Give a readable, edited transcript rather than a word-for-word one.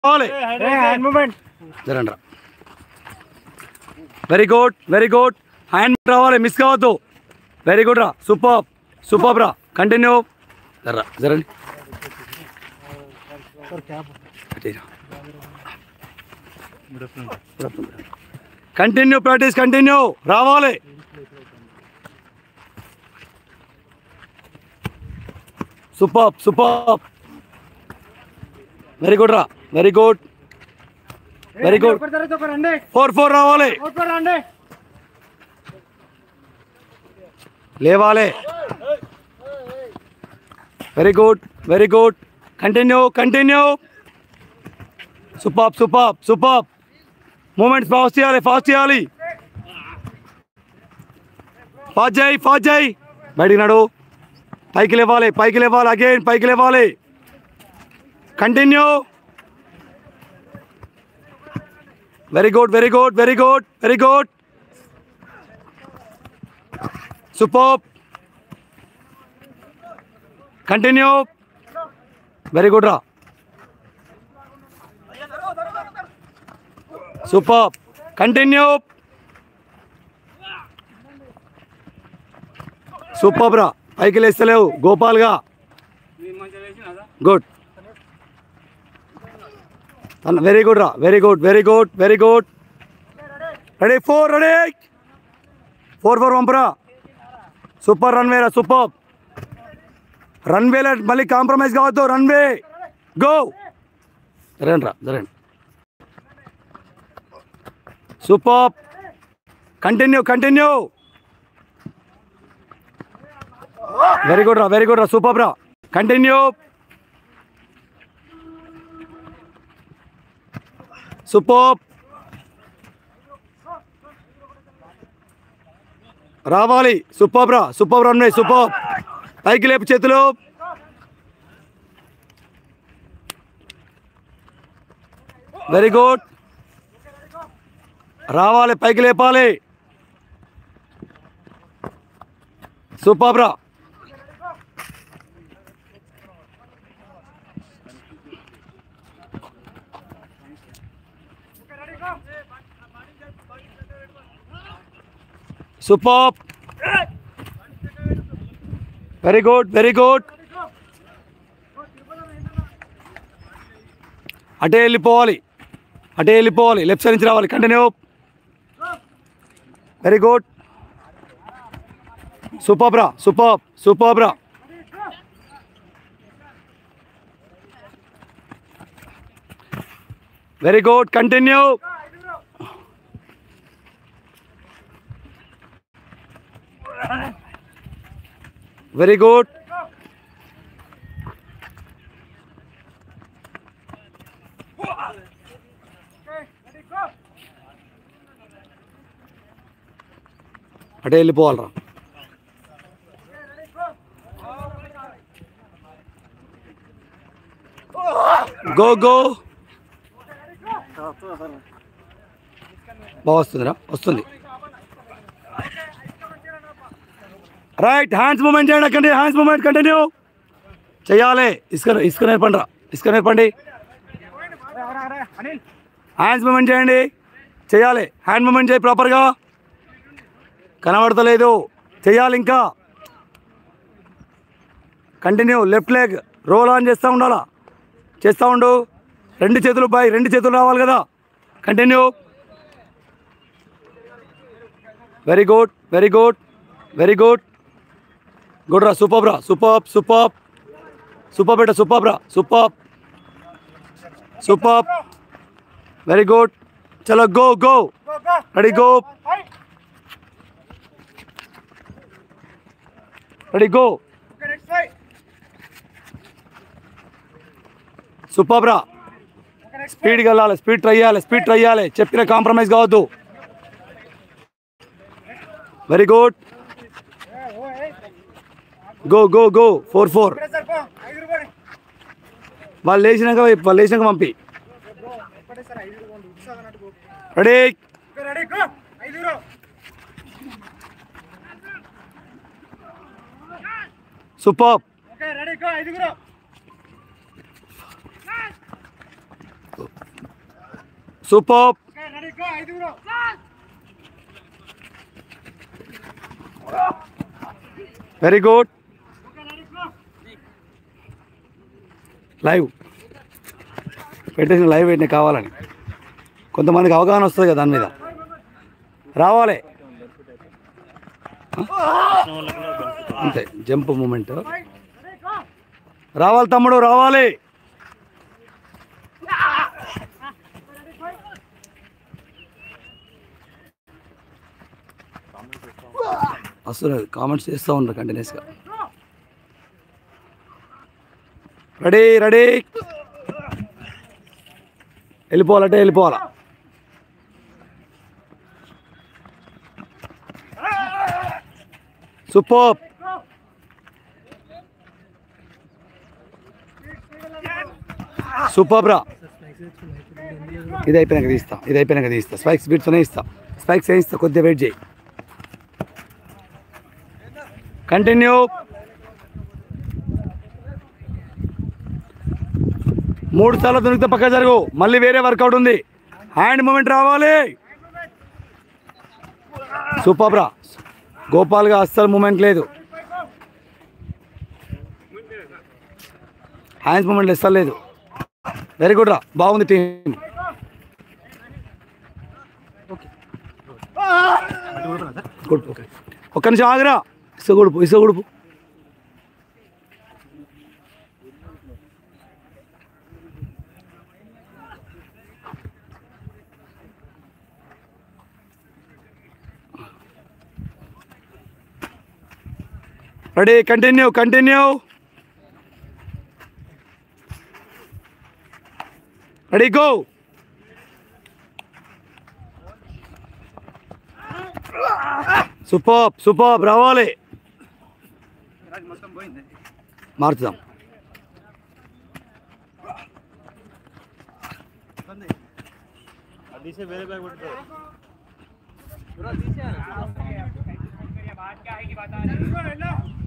Hand moment జరండి. Very good, very good. Hand రావాలి, miss కావద్దు. వెరీ గుడ్ రా, సూపర్ సూపర్ రా. కంటిన్యూ. జర్రా జరండి. Continue practice, continue. రావాలి. Super super. వెరీ గుడ్ రా, వెరీ గుడ్, వెరీ గుడ్. 4-4 రావాలి. లేవాలి. Very good, very good. Continue, continue. Super super super. Moments fast చేయాలి, ఫాస్ట్ చేయాలి. ఫాస్ట్ చేయి, ఫాస్ట్ చేయి. బయటికి నడు. పైకి లేవాలి, పైకి లేవాలి. అగైన్ పైకి లేవాలి. Continue. Very good, very good, very good, very good. Super. Continue. Very good రా. సూపర్. కంటిన్యూ. సూపర్ రా. పైకి లేస్తలేవు గోపాల్గా. గుడ్. వెరీ గుడ్ రా, very good, very good, very good. Ready 4, ready 4-4 పంపురా. సూపర్ రన్వే రా, సూపర్. రన్వేలో మళ్ళీ కాంప్రమైజ్ కావద్దు. Runway go. జరండి రా, జరండి. Super. Continue, continue. Very good రా, వెరీ గుడ్ రా, సూపర్ రా. కంటిన్యూ. సూపర్. రావాలి. సూపర్ రా, సూపర్ రన్వే, సూపర్. పైకి లేపు చేతులు. Very good. రావాలి, పైకి లేపాలి. సూపర్ రా. Super. Very good, very good. అటే వెళ్ళిపోవాలి, అటే వెళ్ళిపోవాలి. లెఫ్ట్ సైడ్ నుంచి రావాలి. కంటిన్యూ. Very good. సూపర్ రా, సూపర్ సూపర్ రా. Very good. Continue. Very good. అటే వెళ్ళిపోవాలరా. Go go. బాగా వస్తుందిరా, వస్తుంది. రైట్. హ్యాండ్స్ మూమెంట్ చేయండి. అక్కడ హ్యాండ్స్ మూమెంట్ కంటిన్యూ చేయాలి. ఇసుక నేర్పండి రా, ఇసుక నేర్పండి. హ్యాండ్స్ మూమెంట్ చేయండి, చేయాలి. హ్యాండ్ మూమెంట్ చేయి ప్రాపర్గా. కనబడతలేదు, చేయాలి. ఇంకా continue. Left leg roll on చేస్తూ ఉండాలా, చేస్తూ ఉండు. 2 చేతులు బాయ్, 2 చేతులు రావాలి కదా. Continue. Very good, very good, very good. Good రా, సూపర్ రా, సూపర్ సూపర్ సూపర్ బేటా, సూపర్ రా, సూపర్ సూపర్. Very good. చలో go go. Ready go, ready go. Super రా. స్పీడ్కి వెళ్ళాలి, స్పీడ్ ట్రై చేయాలి, స్పీడ్ ట్రై చేయాలి. చెప్పిన కాంప్రమైజ్ కావద్దు. Very good. Go go go. 4-4. వాళ్ళు లేచినాక పంపి. Ready. Super. Super. Very good. Live పెట్టేసిన లైవ్ పెట్టిన కావాలని కొంతమందికి అవగాహన వస్తుంది కదా దాని మీద. రావాలి అంతే. జంప్ మూమెంట్ రావాలి తమ్ముడు, రావాలి. అసలు కామెంట్స్ చేస్తూ ఉంటారు కంటిన్యూస్గా. రెడీ రెడీ, వెళ్ళిపోవాలంటే వెళ్ళిపోవాలా. సూపర్. సూపర్ రా. ఇది అయిపోయినాక తీస్తా. స్పైక్స్ బీట్తోనే ఇస్తా. స్పైక్స్ వేయిస్తా, కొద్దిగా వెయిట్ చేయి. కంటిన్యూ. 3 సార్లు దొరికితే పక్క జరుగు. మళ్ళీ వేరే వర్కౌట్ ఉంది. హ్యాండ్ మూమెంట్ రావాలి. సూపర్ రా. గోపాల్గా అస్సలు మూమెంట్ లేదు. హ్యాండ్స్ మూమెంట్ అస్సలు లేదు. వెరీ గుడ్ రా, బాగుంది టీం. ఒక్క నిమిషం ఆగరా. ఇసుగుడుపు. Ready, continue. Ready go. Super రావాలి. మార్చుదాం. వేరే